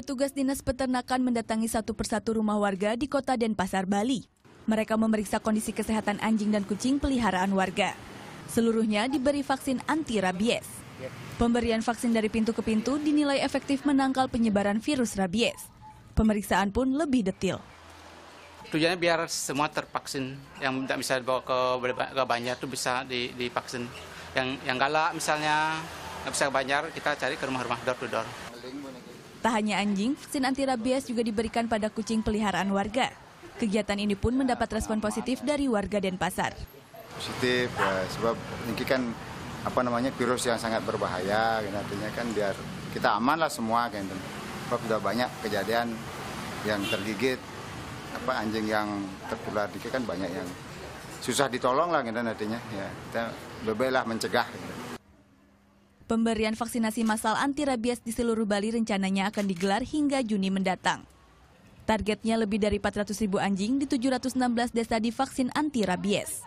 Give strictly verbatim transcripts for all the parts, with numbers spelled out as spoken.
Petugas Dinas Peternakan mendatangi satu persatu rumah warga di Kota Denpasar, Bali. Mereka memeriksa kondisi kesehatan anjing dan kucing peliharaan warga. Seluruhnya diberi vaksin anti rabies. Pemberian vaksin dari pintu ke pintu dinilai efektif menangkal penyebaran virus rabies. Pemeriksaan pun lebih detail. Tujuannya biar semua tervaksin, yang tidak bisa dibawa ke, ke Banjar itu bisa divaksin. Yang yang galak misalnya nggak bisa ke Banjar, kita cari ke rumah-rumah door to door. Tak hanya anjing, vaksin anti rabies juga diberikan pada kucing peliharaan warga. Kegiatan ini pun mendapat respon positif dari warga Denpasar. Positif, ya, sebab ini kan apa namanya virus yang sangat berbahaya, gitu, artinya kan biar kita aman lah semua, gitu. Sebab sudah banyak kejadian yang tergigit, apa anjing yang tertular dikit kan banyak yang susah ditolong lah, gitu, artinya ya kita lebih lah mencegah. Gitu. Pemberian vaksinasi massal anti rabies di seluruh Bali rencananya akan digelar hingga Juni mendatang. Targetnya lebih dari empat ratus ribu anjing di tujuh ratus enam belas desa divaksin anti rabies.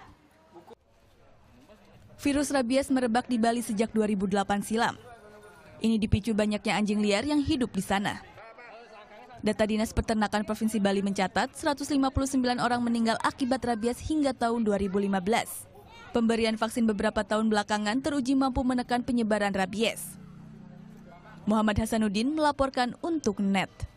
Virus rabies merebak di Bali sejak dua ribu delapan silam. Ini dipicu banyaknya anjing liar yang hidup di sana. Data Dinas Peternakan Provinsi Bali mencatat seratus lima puluh sembilan orang meninggal akibat rabies hingga tahun dua ribu lima belas. Pemberian vaksin beberapa tahun belakangan teruji mampu menekan penyebaran rabies. Muhammad Hasanuddin melaporkan untuk N E T.